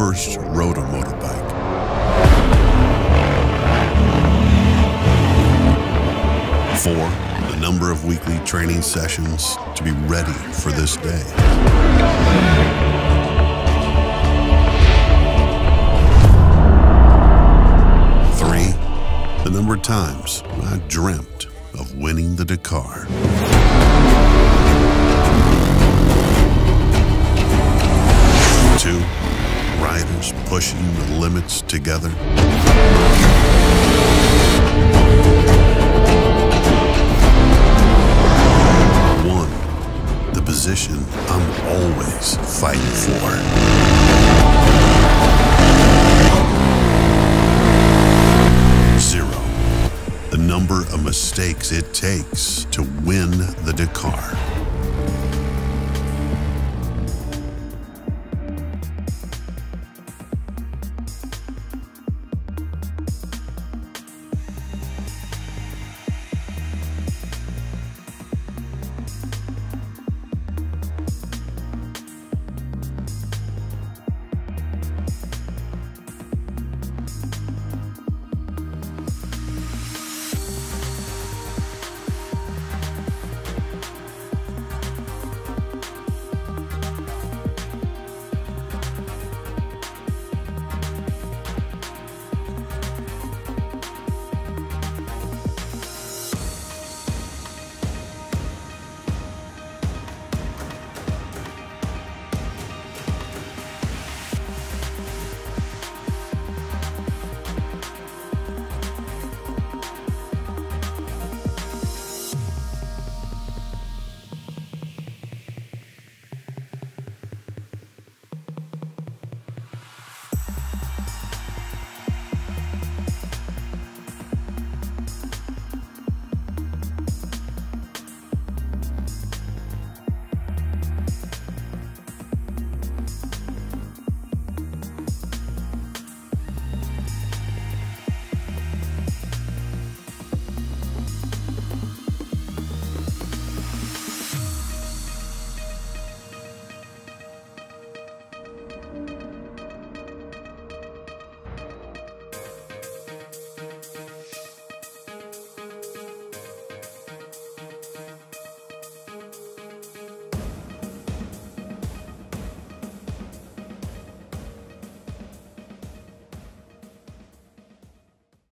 first rode a motorbike. 4, the number of weekly training sessions to be ready for this day. 3, the number of times I dreamt of winning the Dakar. 2, riders pushing the limits together. 1, the position I'm always fighting for. 0, the number of mistakes it takes to win the Dakar.